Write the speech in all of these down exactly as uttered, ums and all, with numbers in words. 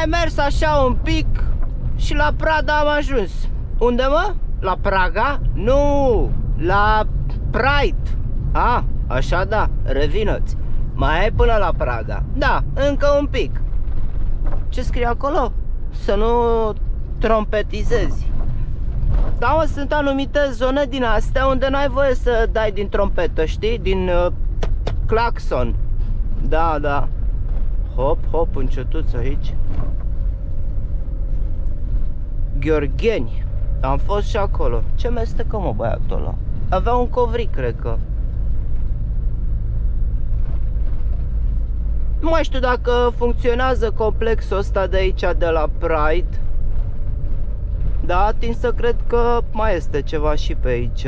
mai mers așa un pic și la Prada am ajuns. Unde, mă? La Praga? Nu, la Pride. Ah, așa da, revină-ți. Mai ai până la Praga. Da, încă un pic. Ce scrie acolo? Să nu trompetizezi. Da, mă, sunt anumite zone din astea unde n-ai voie să dai din trompetă, știi? Din uh, claxon. Da, da. Hop, hop, încetuț aici. Gheorgheni. Am fost și acolo. Ce mestecă, mă, băiatul ăla? Avea un covric, cred că. Nu mai știu dacă funcționează complexul ăsta de aici, de la Pride. Da, tind să cred că mai este ceva și pe aici.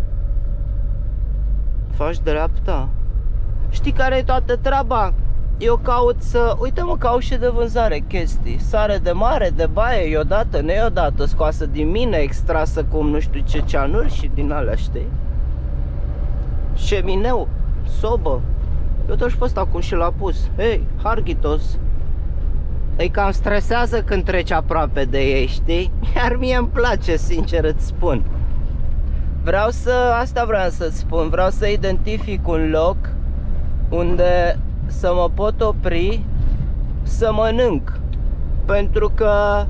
Faci dreapta. Știi care e toată treaba? Eu caut să... Uite, mă, caut și de vânzare chestii. Sare de mare, de baie, e odată, nu e odată, scoasă din mine, extrasă cum nu știu ce ceanuri și din alea, știi? Șemineu, sobă. Eu tot și pe ăsta acum și l-a pus. Hei, Harghitos. Îi cam stresează când treci aproape de ei, știi? Iar mie îmi place, sincer îți spun. Vreau să... Asta vreau să-ți spun. Vreau să identific un loc unde să mă pot opri să mănânc. Pentru că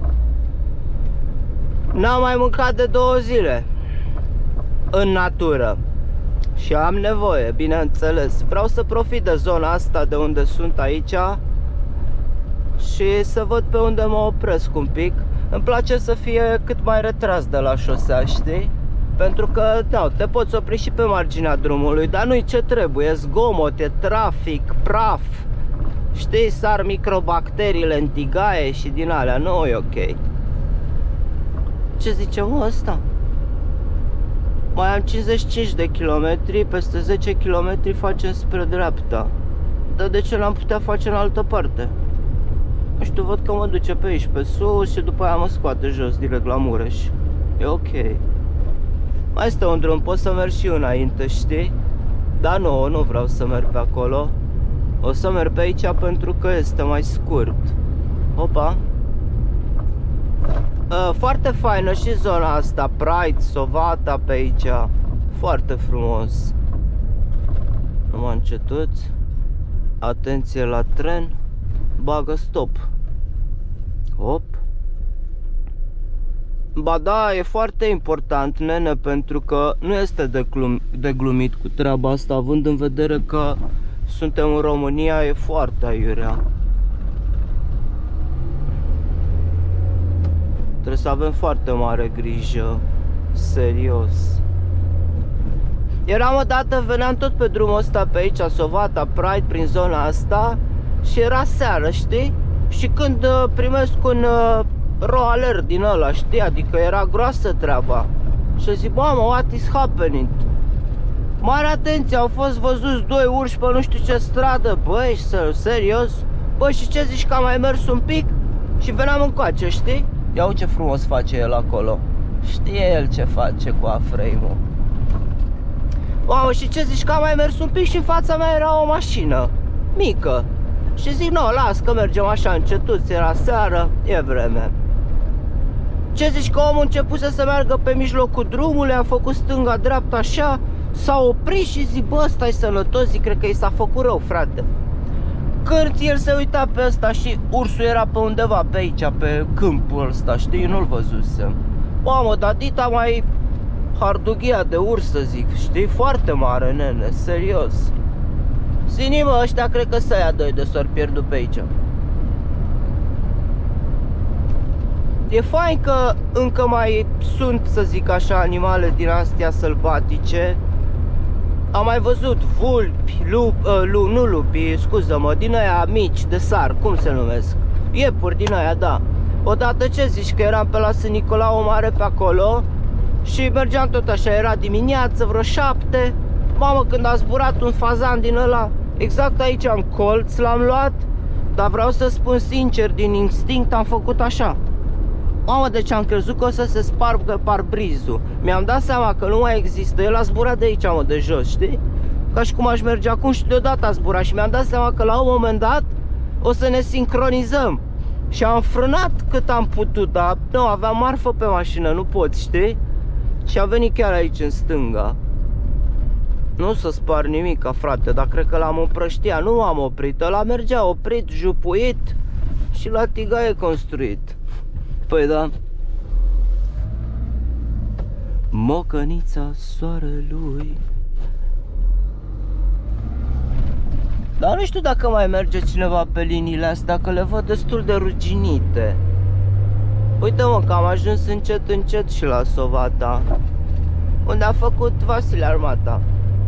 n-am mai mâncat de două zile în natură. Și am nevoie, bineînțeles. Vreau să profit de zona asta de unde sunt aici și să văd pe unde mă opresc un pic. Îmi place să fie cât mai retras de la șosea, știi? Pentru că, da, te poți opri și pe marginea drumului, dar nu-i ce trebuie, zgomot, e trafic, praf. Știi, sar microbacteriile în tigaie și din alea, nu e ok. Ce zice, mă, ăsta? Mai am cincizeci și cinci de kilometri, peste zece kilometri facem spre dreapta. Dar de ce n-am putea face în altă parte? Nu știu, văd că mă duce pe aici, pe sus și după aia mă scoate jos, direct la Mureș. E ok. Mai este un drum, pot să merg și înainte, știi? Dar nu, nu vreau să merg pe acolo. O să merg pe aici pentru că este mai scurt. Opa. Foarte faină și zona asta, Pride, Sovata pe aici. Foarte frumos. Numai încetuți. Atenție la tren. Bagă stop. Hop. Ba da, e foarte important, nene, pentru că nu este de, glum, de glumit cu treaba asta, având în vedere că suntem în România, e foarte aiurea. Trebuie să avem foarte mare grijă, serios. Eram odată, veneam tot pe drumul ăsta pe aici, Sovata, Pride, prin zona asta și era seară, știi? Și când uh, primesc un uh, raw alert din ăla, știi? Adică era groasă treaba. Și zic, mamă, what is happening? Mare atenție, au fost văzuți doi urși pe nu știu ce stradă. Băi, serios? Băi, și ce zici că am mai mers un pic? Și veneam încoace, știi? Ia uite ce frumos face el acolo. Știe el ce face cu A-frame-ul. Mamă, și ce zici că am mai mers un pic și în fața mea era o mașină mică. Și zic, nu, las că mergem așa încetuți, era seară, e vreme. Ce zici că omul începuse să meargă pe mijlocul drumului, a făcut stânga-dreapta așa, s-a oprit și zic, bă, ăsta-i sănătos, zic, cred că i s-a făcut rău, frate. Când el se uita pe ăsta și ursul era pe undeva pe aici, pe câmpul ăsta, știi, nu-l văzusem. Mamă, dar dita mai hardughia de urs, să zic, știi, foarte mare, nene, serios. Zi, mă, ăștia cred că să ia doi de s-or pierdut pe aici. E fain că încă mai sunt, să zic așa, animale din astea sălbatice. Am mai văzut vulpi, lup, uh, lu, nu lupi, scuză-mă, din aia mici, de sar, cum se numesc? Iepuri din aia, da. Odată ce zici că eram pe la Sân Nicolau Mare pe acolo și mergeam tot așa, era dimineață, vreo șapte. Mamă, când a zburat un fazan din ăla, exact aici în colț l-am luat. Dar vreau să spun sincer, din instinct am făcut așa. Mamă, deci am crezut că o să se spargă parbrizul. Mi-am dat seama că nu mai există. El a zburat de aici, mă, de jos, știi? Ca și cum aș merge acum și deodată a zburat. Și mi-am dat seama că la un moment dat o să ne sincronizăm. Și am frânat cât am putut, dar nu, aveam marfă pe mașină, nu poți, știi? Și a venit chiar aici în stânga. Nu să spar nimica, frate, dar cred că l-am împrăștiat. Nu m-am oprit, ăla mergea oprit, jupuit și la tigaie construit. Păi da. Mocănița soarelui. Dar nu știu dacă mai merge cineva pe liniile astea, că le văd destul de ruginite. Uite mă, că am ajuns încet încet și la Sovata, unde a făcut Vasile armata.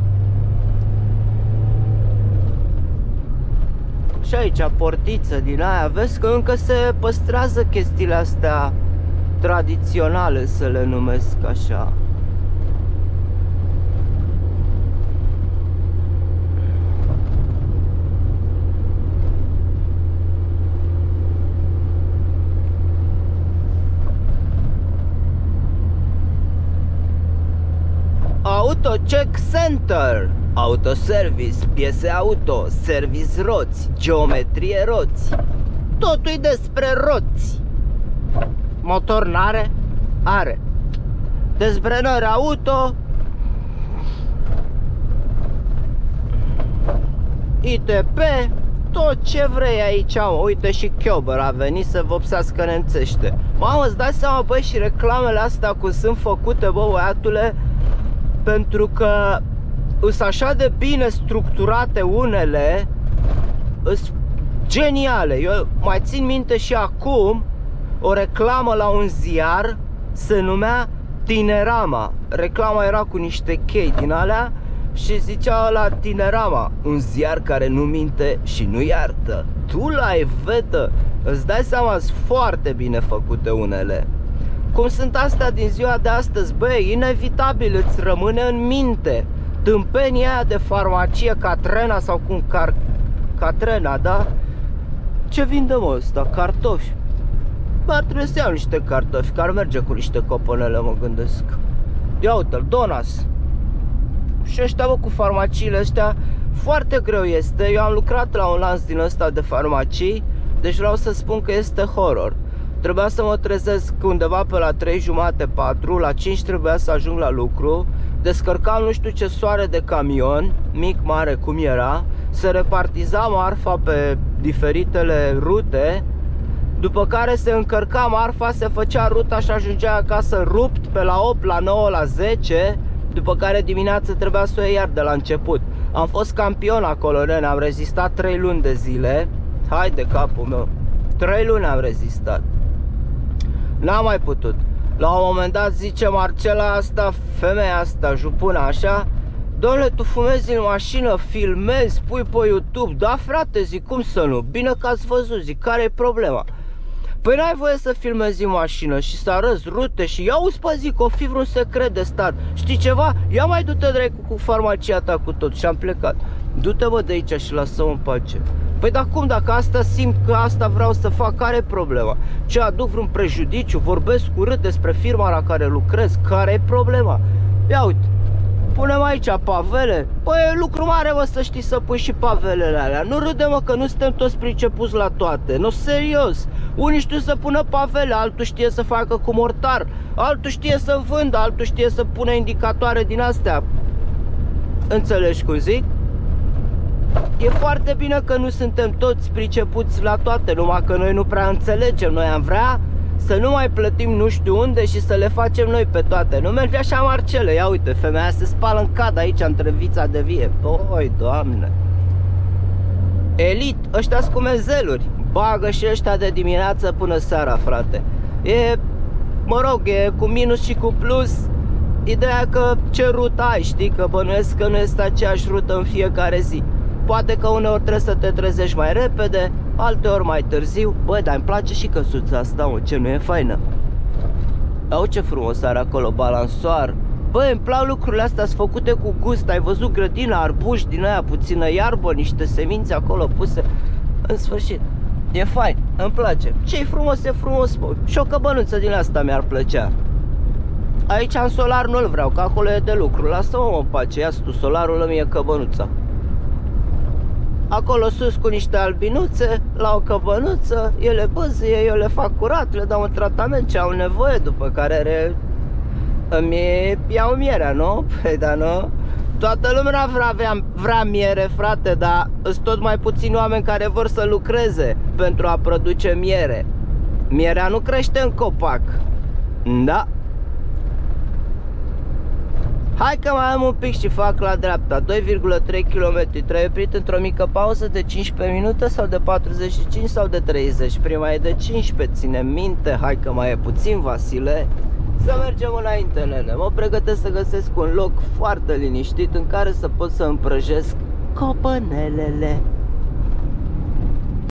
Și aici portiță din aia, vezi că încă se păstrează chestiile astea tradiționale, să le numesc așa. Auto Check Center, autoservice, piese auto, service roți, geometrie roți. Totul-i despre roți. Motor n-are? Are. Dezbrenări auto, I T P, tot ce vrei aici, mă. Uite și Chiober a venit să vopsească nemțește. Mamă, îți dai seama, băi, și reclamele astea cum sunt făcute, bă, băiatule, pentru că sunt așa de bine structurate unele, sunt geniale. Eu mai țin minte și acum o reclamă la un ziar, se numea Tinerama. Reclama era cu niște chei din alea și zicea la Tinerama, un ziar care nu minte și nu iartă. Tu la evetă, îți dai seama, sunt foarte bine făcute unele. Cum sunt astea din ziua de astăzi, băi, inevitabil îți rămâne în minte tâmpenia aia de farmacie Catrena sau cum, car... Catrena, da? Ce vinde, mă, ăsta? Cartofi. Bă, ar trebui să iau niște cartofi, că ar merge cu niște coponele, mă gândesc. Ia uite-l, Donas. Și ăștia, bă, cu farmaciile ăștia, foarte greu este. Eu am lucrat la un lanț din ăsta de farmacii, deci vreau să spun că este horror. Trebuia să mă trezesc undeva pe la trei jumate, patru, la cinci trebuia să ajung la lucru. Descărcam nu știu ce soare de camion, mic, mare, cum era. Se repartiza marfa pe diferitele rute, după care se încărca marfa, se făcea ruta și ajungea acasă rupt pe la opt, la nouă, la zece. După care dimineața trebuia să o iei iar de la început. Am fost campion acolo, nene, am rezistat trei luni de zile. Hai de capul meu, trei luni am rezistat. N-am mai putut. La un moment dat zice Marcela asta, femeia asta, jupuna așa: dom'le, tu fumezi în mașină, filmezi, pui pe YouTube. Da, frate, zic, cum să nu? Bine că ați văzut, zic, care e problema? Păi n-ai voie să filmezi în mașină și să arăți rute și ia uzi, pă, zic, o fi vreun secret de stat. Știi ceva? Ia mai du-te dracu cu farmacia ta cu tot. Și am plecat. Du-te, bă, de aici și lasă-mă în pace. Păi dar cum, dacă asta simt că asta vreau să fac, care e problema? Ce, aduc vreun prejudiciu? Vorbesc urât despre firma la care lucrez? Care e problema? Ia uite, punem aici pavele. Păi e lucru mare, mă, să știi să pui și pavelele alea. Nu râde, mă, că nu suntem toți pricepuți la toate. Nu, serios. Unii știu să pună pavele, altul știe să facă cu mortar, altul știe să vândă, altul știe să pună indicatoare din astea. Înțelegi cum zic? E foarte bine că nu suntem toți pricepuți la toate, numai că noi nu prea înțelegem. Noi am vrea să nu mai plătim nu știu unde și să le facem noi pe toate. Nu merge așa, Marcele. Ia uite, femeia se spală în cad aici între vița de vie. Păi, Doamne. Elit, ăștia-s cu mezeluri. Bagă și ăștia de dimineață până seara, frate. E, mă rog, e cu minus și cu plus. Ideea că ce rută ai, știi? Că bănuiesc că nu este aceeași rută în fiecare zi. Poate că uneori trebuie să te trezești mai repede, alteori mai târziu. Băi, dar îmi place și căsuța asta, mă, ce nu e faină. Au, ce frumos are acolo, balansoar. Băi, îmi plac lucrurile astea, sunt făcute cu gust. Ai văzut grădina, arbuși din aia, puțină iarbă, niște semințe acolo puse. În sfârșit, e fain, îmi place. Ce-i frumos, e frumos, bă. Și o căbănuță din asta mi-ar plăcea. Aici în solar nu-l vreau, că acolo e de lucru. Lasă-mă, mă, în pace, ia tu solarul, îmi e căbănuța. acolo sus cu niște albinuțe, la o căpănuță, ele băzâie, eu le fac curat, le dau un tratament ce au nevoie, după care re... îmi iau mierea, nu? Păi da, nu? Toată lumea vrea, vrea, vrea miere, frate, dar sunt tot mai puțini oameni care vor să lucreze pentru a produce miere. Mierea nu crește în copac. Da. Hai că mai am un pic și fac la dreapta. Doi virgulă trei kilometri. Trebuie oprit într-o mică pauză de cincisprezece minute sau de patruzeci și cinci sau de treizeci. Prima e de cincisprezece, ține minte. Hai că mai e puțin, Vasile. Să mergem înainte, nene. Mă pregătesc să găsesc un loc foarte liniștit în care să pot să împrăjesc copănelele.